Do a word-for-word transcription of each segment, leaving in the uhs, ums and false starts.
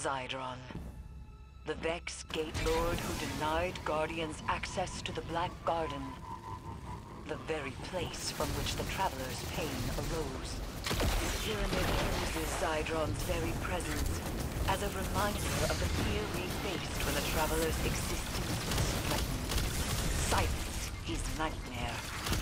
Zydron, the Vex Gate Lord who denied Guardians access to the Black Garden, the very place from which the Traveler's pain arose. The pyramid uses Zydron's very presence as a reminder of the fear we faced when the Traveler's existence was threatened. Silence his nightmare.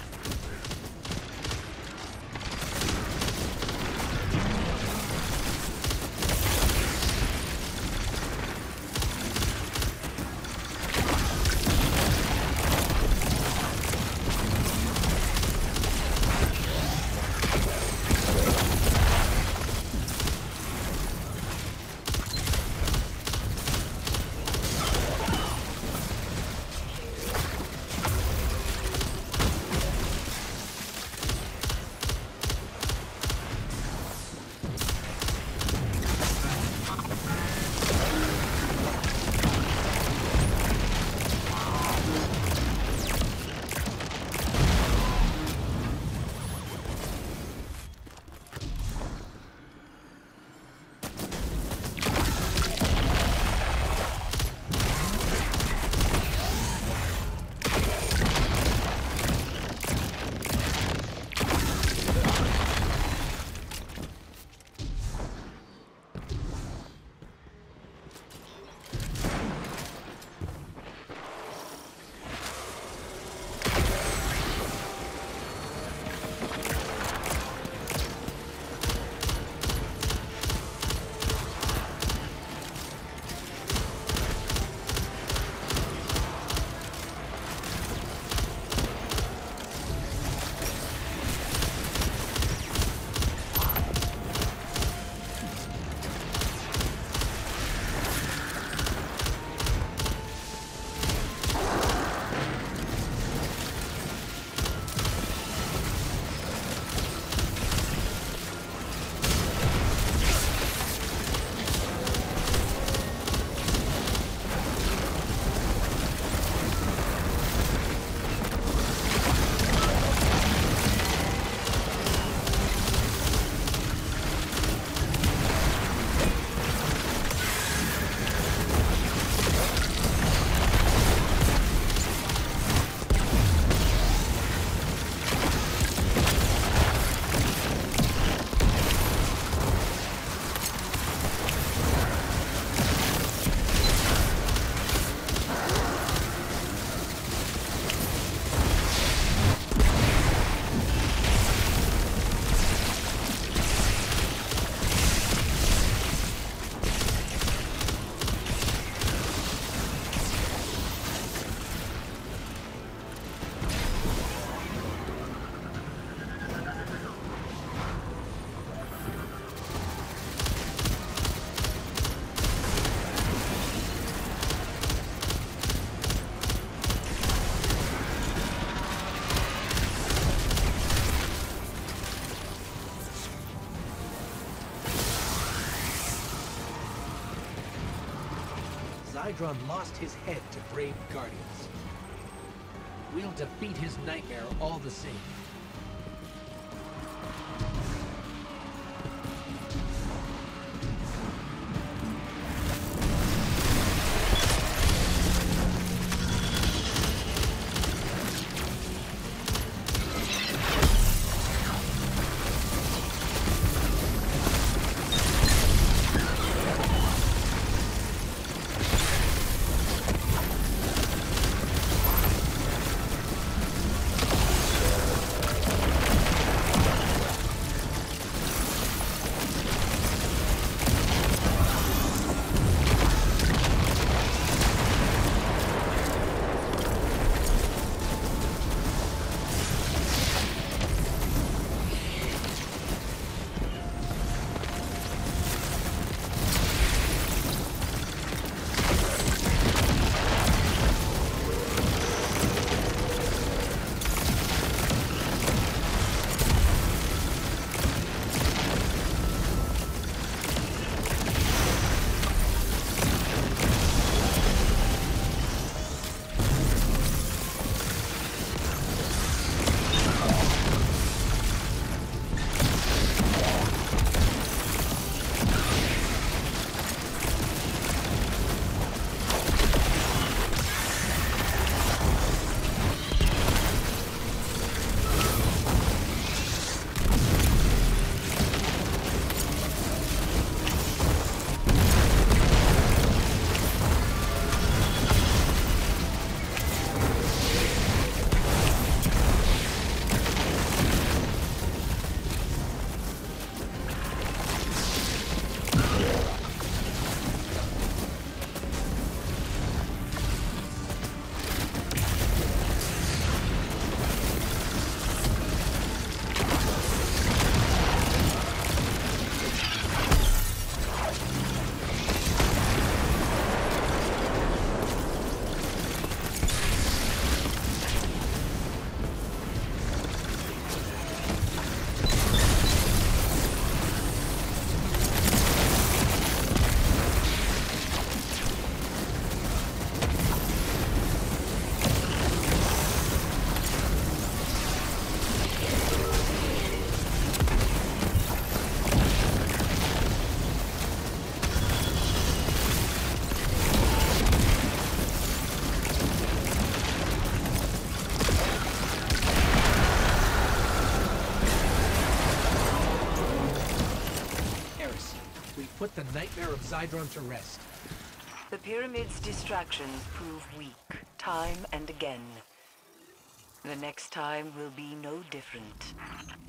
Zydron lost his head to brave Guardians. We'll defeat his nightmare all the same. put the nightmare of Zydron to rest. The Pyramid's distractions prove weak, time and again. The next time will be no different.